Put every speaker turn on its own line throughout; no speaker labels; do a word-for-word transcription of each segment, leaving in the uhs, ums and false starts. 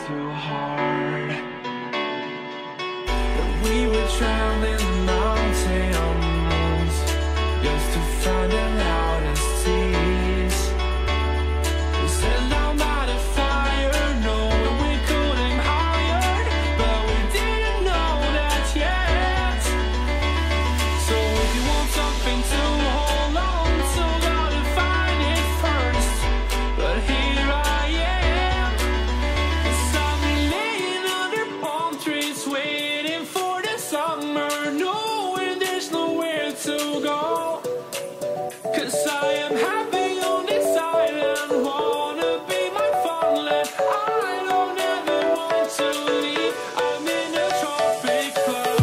too hard. That we were traveling the mountains just to find the loudest tears. We set down by the fire, knowing we could aim higher, but we didn't know that yet. So if you want something to hold on to, gotta find it first. But here I am, 'cause I've been laying under palm trees, waiting for the summer, knowing there's nowhere to go. 'Cause I am happy on this island, wanna be my farmland. I don't ever want to leave, I'm in a tropic club.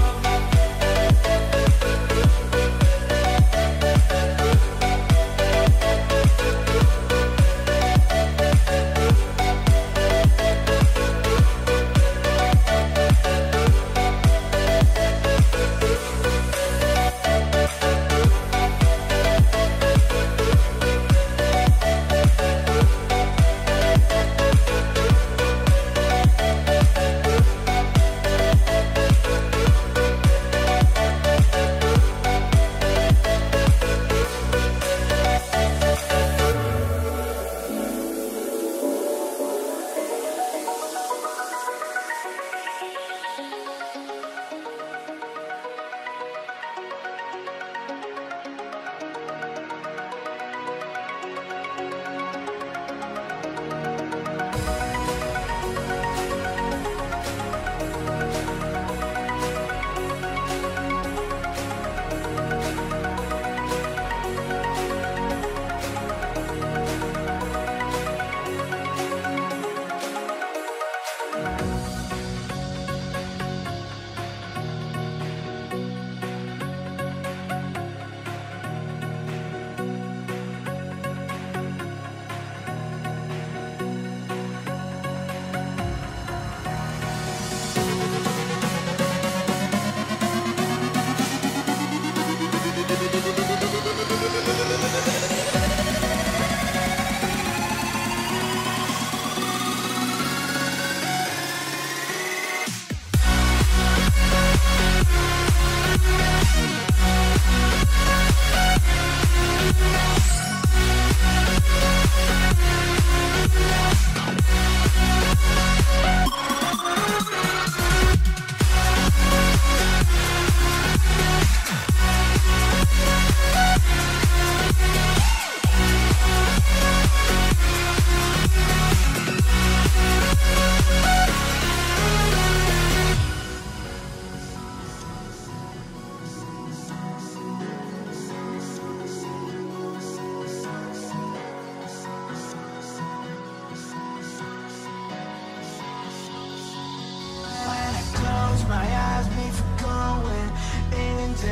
My eyes me for going into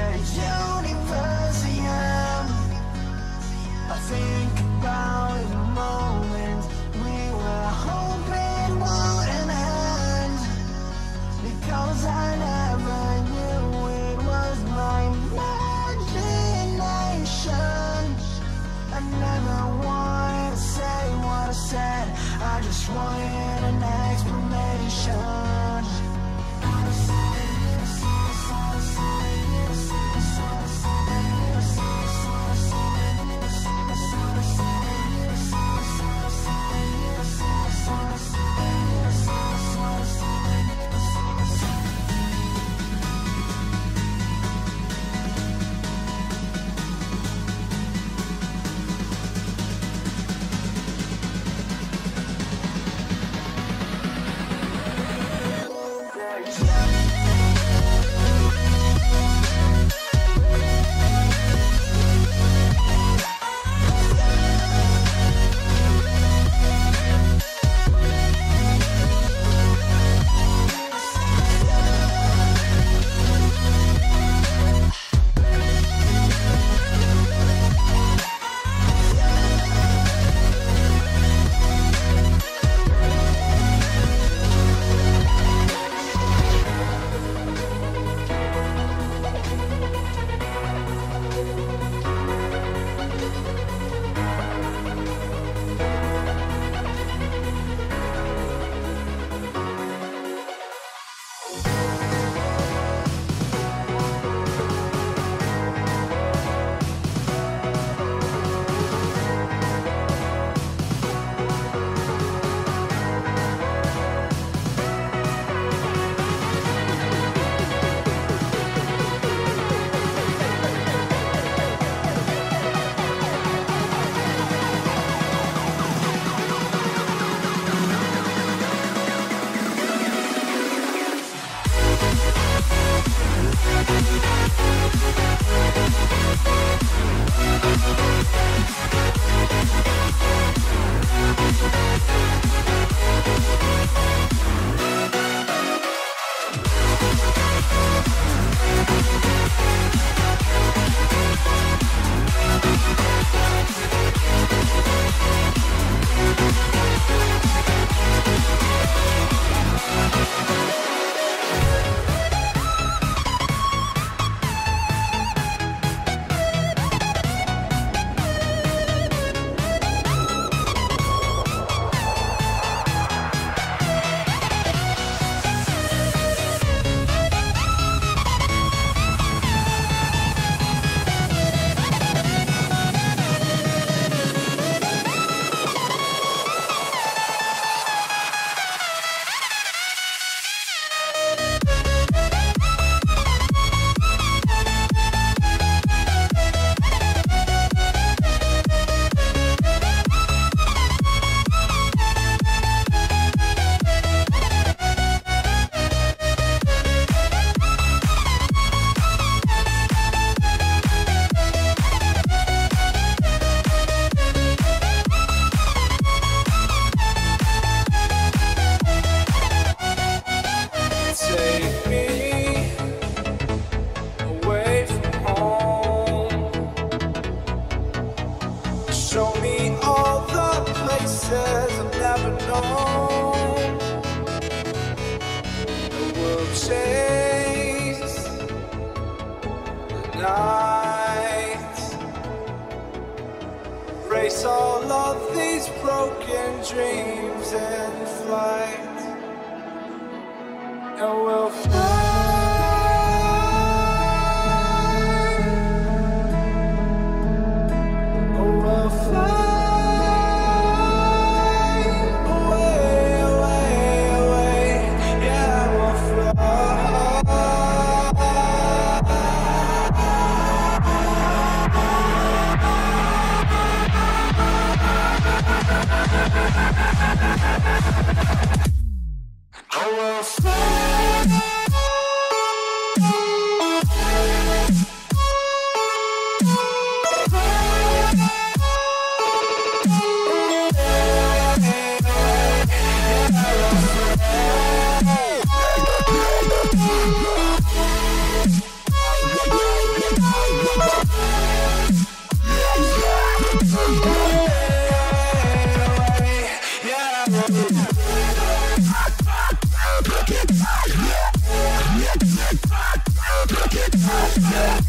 universe again. I think about the moment we were hoping wouldn't end, because I never knew it was my imagination. I never wanted to say what I said, I just wanted an explanation. dreams in flight, and we'll fly. We'll fly away, away, away. Yeah, we'll fly. Oh, we'll fly. Yeah.